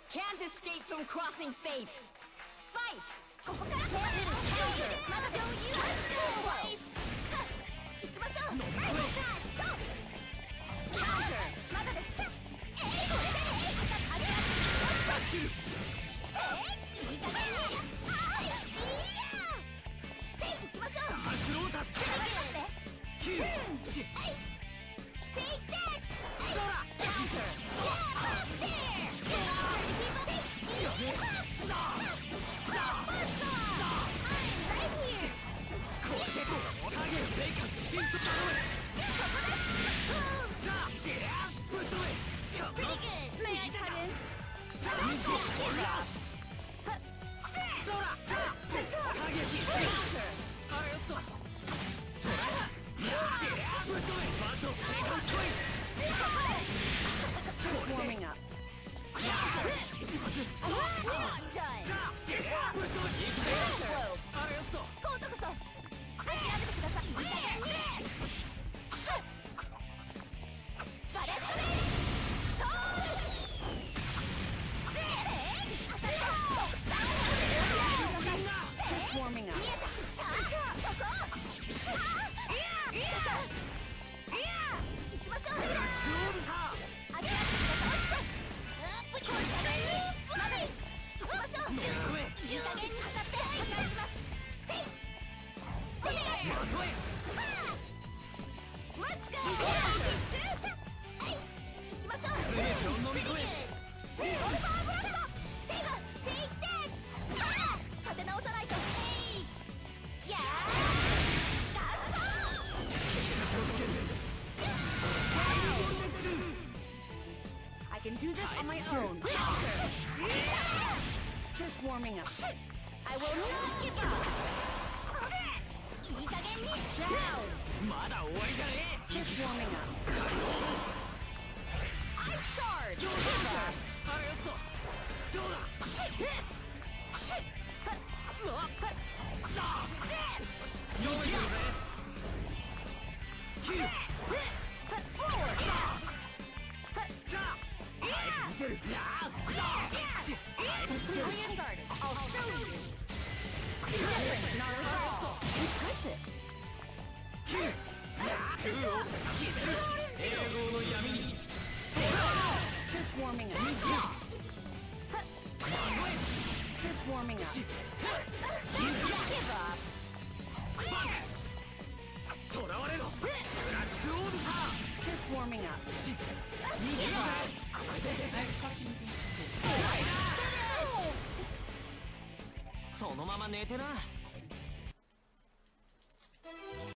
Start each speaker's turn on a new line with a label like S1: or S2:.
S1: Can't escape from crossing fate. Fight!
S2: ここからまだ余裕行きましょう。まだです。これでありがとう。いい加減に。行きましょう。
S3: クロータス。
S2: Take that!
S3: Sora!
S2: Counter! Yeah, up there! I'm right here!
S3: これでこう投げるベイカンシント頼む。さあデアぶっ飛べ。
S2: Pretty good! May I cut in?
S3: さあほらソラさあ影火あよっとトライデアぶっ飛べ。ファーストセカンドポイント。
S1: Just warming up.
S2: Not done!
S3: さあデアぶっ飛べ。あよっと
S2: 今度こそ諦めてください。いい加減に。バレットレイトール
S1: Just warming up.
S2: 見えた。そこ行きましょう。
S3: クローブター
S2: 諦めてください。まだです。行きましょう。いい加減に測って破壊します。お願い。Let's go! 行きましょう。
S3: フレーズを飲み込め。
S2: オルファーブラスト。Take that! 立て直さないと。やーラスト。
S1: I can do this on my own. Just warming up.
S2: I will not give up. いい加減に。
S1: Down.
S3: まだ終わりじゃねえ。
S1: Just warming up.
S2: I charge.
S3: あよっとどうだ。用意だぜ。キルさあ見せる。
S2: Fully unguarded. I'll show you.
S1: Indifference not resolved. Impressive.
S3: キル空を決める。永劫の闇に
S1: Just warming up. Just warming up.
S2: Give up.
S3: 囚われろ。ブラックオービター
S1: Just warming up.
S3: 逃げろ。これでそのまま寝てな。